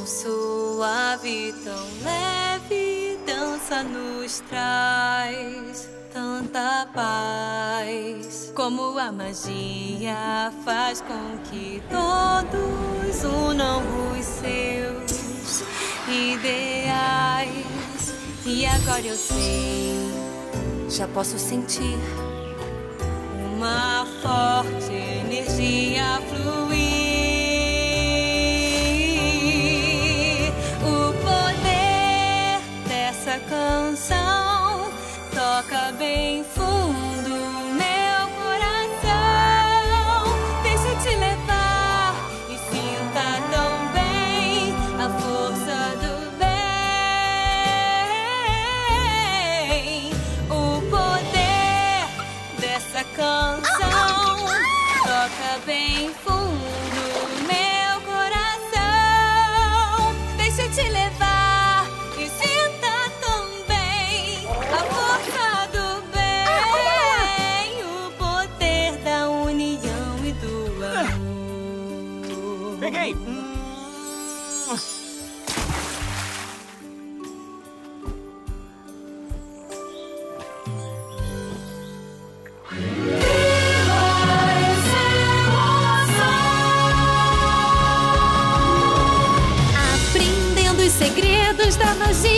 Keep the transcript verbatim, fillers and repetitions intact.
Tão suave, tão leve, dança nos traz tanta paz. Como a magia faz com que todos unam os seus ideais. E agora eu sei, já posso sentir uma forte energia fluir. O poder dessa canção toca bem fundo meu coração. Deixa te levar e sinta tão bem a força do bem. O poder dessa canção toca bem fundo meu coração. Deixa te levar e sinta também a força do bem. O poder da união e do amor. Peguei! Aprendendo os segredos da magia.